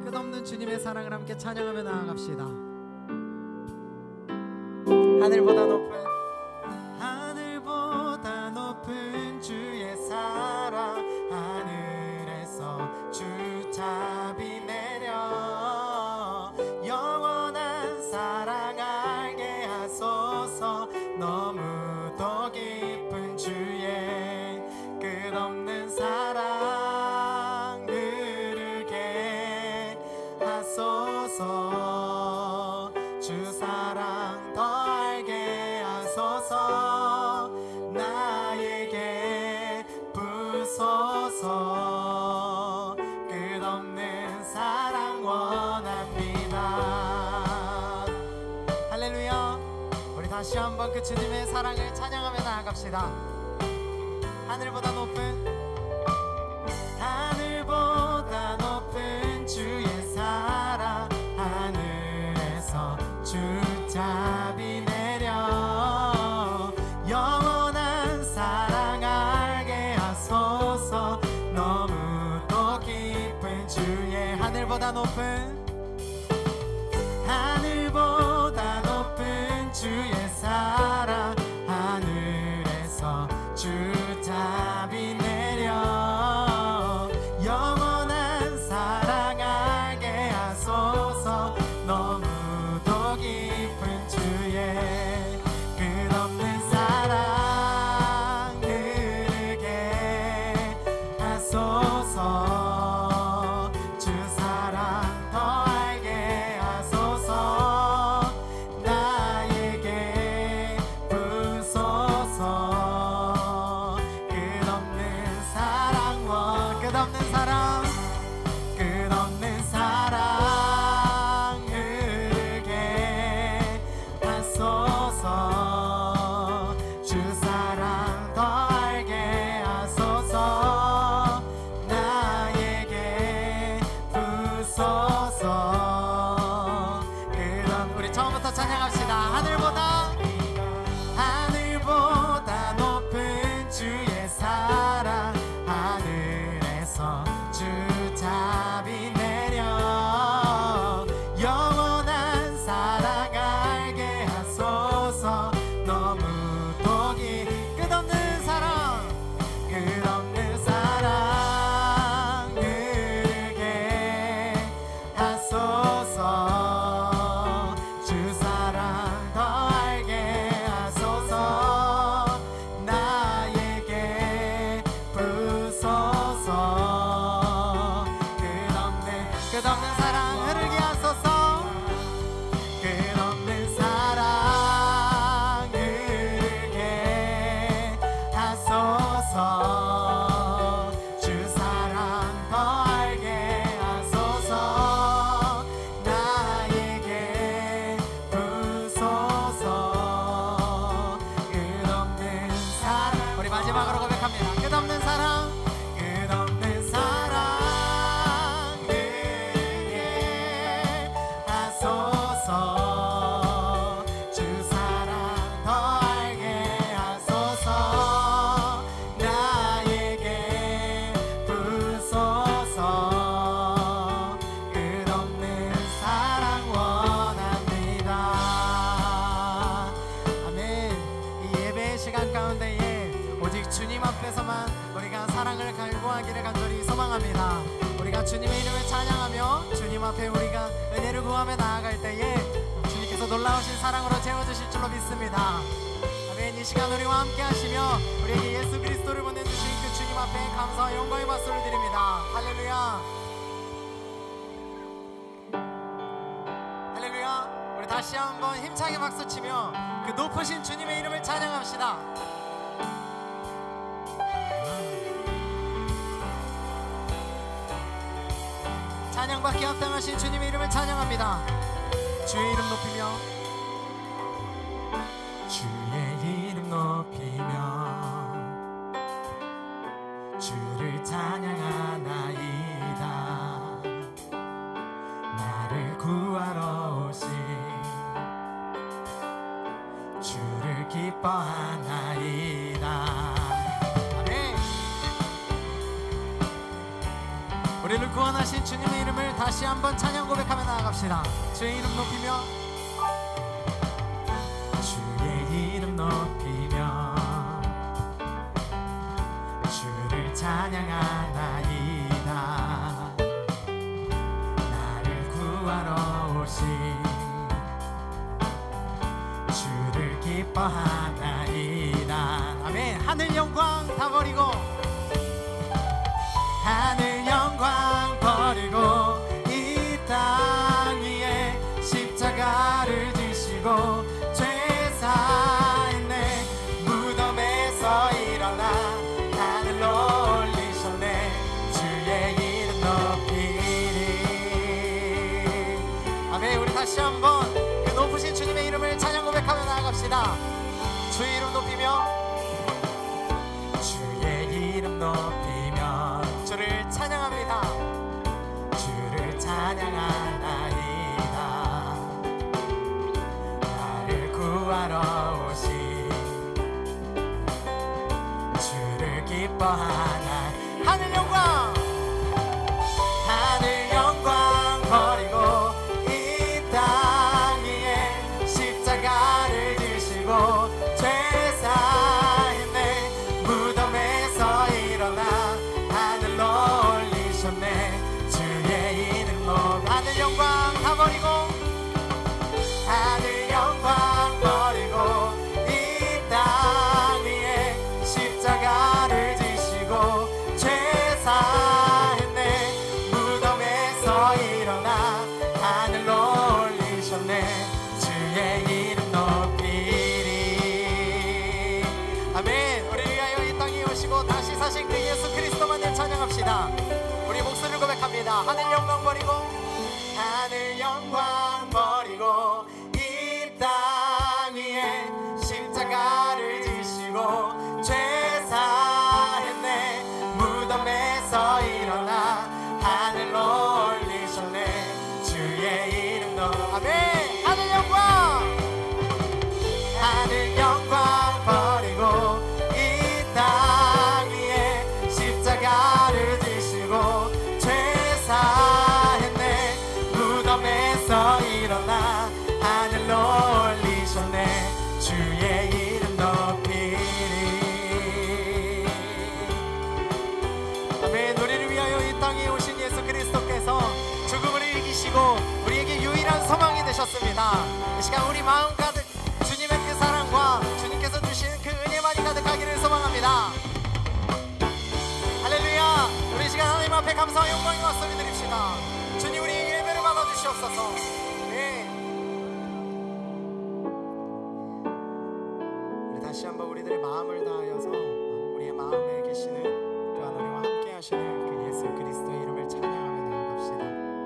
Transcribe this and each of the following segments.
끝없는 주님의 사랑을 함께 찬양하며 나아갑시다. 하늘보다 높은 주의 사랑, 하늘에서 주탑이 내려 영원한 사랑 알게 하소서. 너무도 깊은 주의 끝없는 사랑 흐르게 하소서. 주 사랑 더 알게 하소서. 나에게 부소서. 끝없는 사랑 원합니다. 할렐루야. 우리 다시 한번 그 주님의 사랑을 찬양하며 나아갑시다. 하늘보다 높은 주의 사랑, 하늘에서 주탑이 내려 영원한 사랑 알게 하소서. 너무도 깊은 주의 하늘보다 높은 주의 사랑, 하늘에서 주탑이 내려 영원한 사랑 알게 하소서. 너무도 깊은 주의 끝없는 사랑 흐르게 하소서. 주 사랑 더 알게 하소서. 나에게 부소서. 끝없는 사랑 흐르게 하소서. 주 사랑 더 알게 하소서. 나에게 부소서. 우리 처음부터 찬양합시다. 하늘보다 높은 주의 사랑, 하늘에서 주탑이 내려 영원한 사랑 알게 하소서. 너무도 끝없는 사랑 흐르게 하소서. 주 사랑 더 알게 하소서. 나에게 부소서. 끝없는 사랑 흐르게 하소서. 끝없는 사랑 흐르게 하소서. 주 사랑 더 알게 하소서. 나에게 부소서. 끝없는 사랑. 우리 마지막으로 고백합니다. 끝없는 사랑 흐르게 하소서. 주 사랑 더 알게 하소서. 나에게 부소서. 끝없는 사랑 원합니다. 아멘. 이 예배의 시간 가운데에 오직 주님 앞에서만 우리가 사랑을 갈구하기를 간절히 소망합니다. 우리가 주님의 이름을 찬양하며 주님 앞에 우리가 은혜를 구하며 나아갈 때에 주님께서 놀라우신 사랑으로 채워주실 줄로 믿습니다. 아멘. 이 시간 우리와 함께 하시며 우리에게 예수 그리스도를 보내주신 그 주님 앞에 감사와 영광의 박수를 드립니다. 할렐루야. 할렐루야. 우리 다시 한번 힘차게 박수치며 그 높으신 주님의 이름을 찬양합시다. 찬양받기 합당하신 주님의 이름을 찬양합니다. 주의 이름 높이며 주의 이름 높이며 주를 찬양하나이다. 나를 구하러 오신 주를 기뻐하나이다. 아멘. 우리를 구원하신 주님의 이름을 다시 한번 찬양 고백하며 나아갑시다. 주의 이름 높이며 주의 이름 높이며 주를 찬양하나이다. 나를 구하러 오신 주를 기뻐하나이다. 아멘. 하늘 영광 다 버리고 하늘 영광 버리고 이 땅 위에 십자가를 지시고 죄사했네. 무덤에서 일어나 하늘로 올리셨네. 주의 이름 높이리. 아멘. 우리 다시 한번 그 높으신 주님의 이름을 찬양 고백하며 나아갑시다. 주의 이름 높이며 주의 이름 높이며 주를 찬양합니다. 주를 찬양하나이다. 나를 구하러 오신 주를 기뻐하나. 하늘 영광 하늘 영광 버리고 이 땅 위에 십자가를 지시고 죄사했네. 무덤에서 일어나 하늘로 올리셨네. 주의 이름 높. 하늘 영광 다 버리고 하늘 영광 버리고 이 땅 위에 십자가를 지시고 죄사했네. 무덤에서 일어나 하늘로 올리셨네. 주의 이름 높이리. 아멘. 우리를 위하여 이 땅에 오시고 다시 사신 그 예수 그리스도만을 찬양합시다. 우리 목소리를 고백합니다. 하늘 영광 버리고 하늘 영광 버리고 이 땅 위에 십자가를 지시고 죄사했네. 무덤에서 일어나 하늘로 올리셨네. 주의 이름 높. 아멘. 하늘 영광 하늘 영광 버리고 이 땅 위에 십자가를 지시고 죄사했네. 무덤에서 일어나 하늘로 올리셨네. 주의 이름 높이리. 아멘. 우리를 위하여 이 땅에 오신 예수 그리스도께서 죽음을 이기시고 우리에게 유일한 소망이 되셨습니다. 이 시간 우리 마음 가득 주님의 그 사랑과 주님께서 주시는 그 은혜만이 가득하기를 소망합니다. 할렐루야. 우리 시간 하나님 앞에 감사와 영광과 소리 드립시다. 주님 우리의 예배를 받아주시옵소서. 네. 우리 다시 한번 우리들의 마음을 다하여서 우리의 마음에 계시는 또한 우리와 함께 하시는 그 예수 그리스도의 이름을 찬양하며 나아갑시다.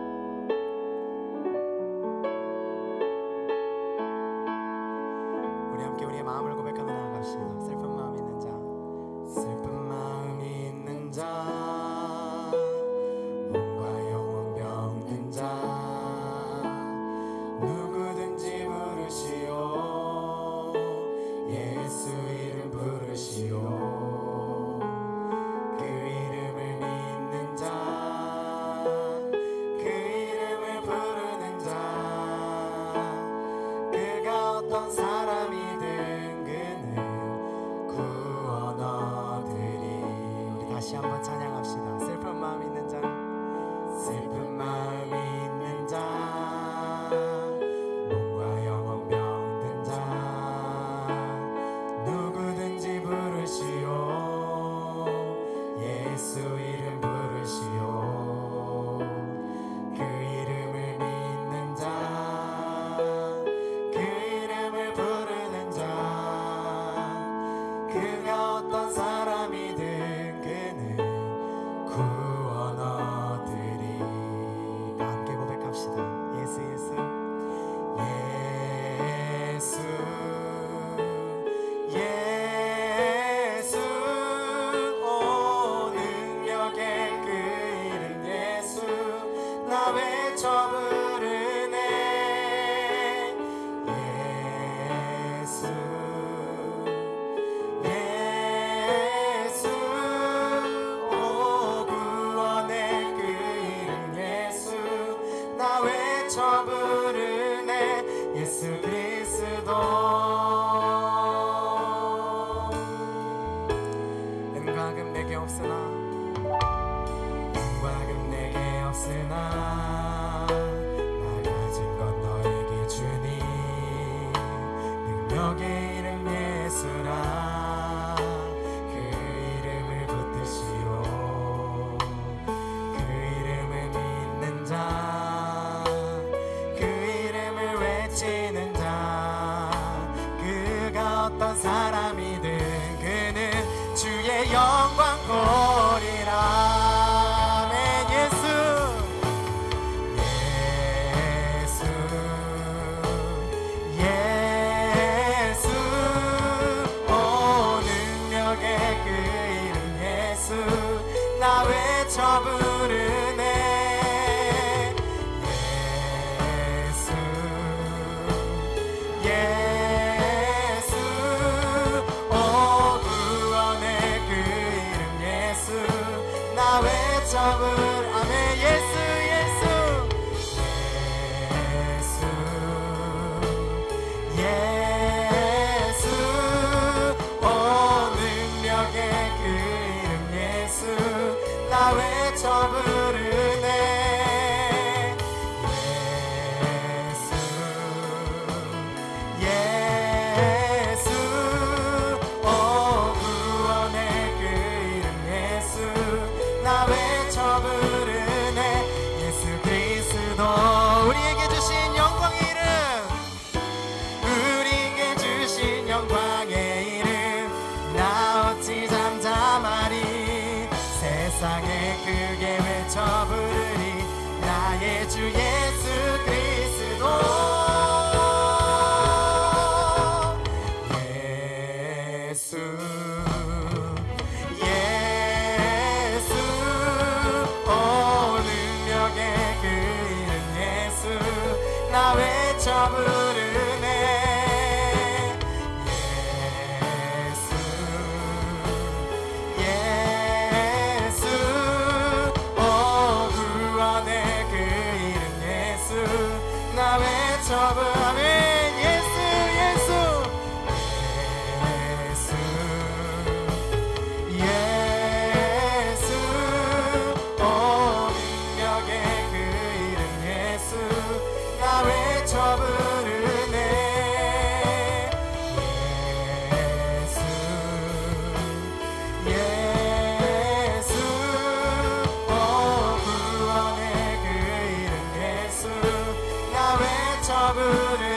우리 함께 우리의 마음을 고백하며 나아갑시다. 슬픈 마음 있는 자 슬픈 마음 있는 자 몸과 영혼 병든 자 누구든지 부르시오. 예수 이름 부르시오. 그 이름을 믿는 자 그 이름을 부르는 자 그가 어떤 사람이든 그는 구원 얻으리. 우리 다시 한번 찬양합시다. 슬픈 마음 있는 자 슬픈 마음 있는 자 몸과 영혼 병든 자 누구든지 부르시오. 예수 이름 부르시오. 그 이름을 믿는 자 그 이름을 부르는 자 그가 어떤 사람이든 그는 구원 얻으리. 내게 없으나 돈과 금 내게 없으나 나 가진 건 너에게 주니 능력의 이름 예수라 그 이름을 붙드시오 그 이름을 믿는 자 그 이름을 외치는 자 그가 어떤 사람이든 그는 주의 영광 보리라 아멘 예수 예수 오 능력의 그 이름 예수 나 외쳐 부르네 예수 오 구원의 그 이름 예수 나 외쳐 부르 아멘 예수 예수 오 능력의 그 이름 예수 나 외쳐 부르네 예수 오 구원의 그 이름 예수 나 외쳐 부르네 예수 그리스도 우리에게 주신 영광의 이름 우리에게 주신 영광의 이름 나 어찌 잠잠하리 세상에 크게 외쳐 부르리 나의 주 예수 그리스도 예수 오 능력의 그 이름 예수 나 외쳐 부르네 예수 오 구원의 그 이름 예수 나 외쳐 부르네 예수 오 능력의 그 이름 예수 나 외쳐 부르네 예수 오 구원의 그 이름 예수 나 외쳐 부르네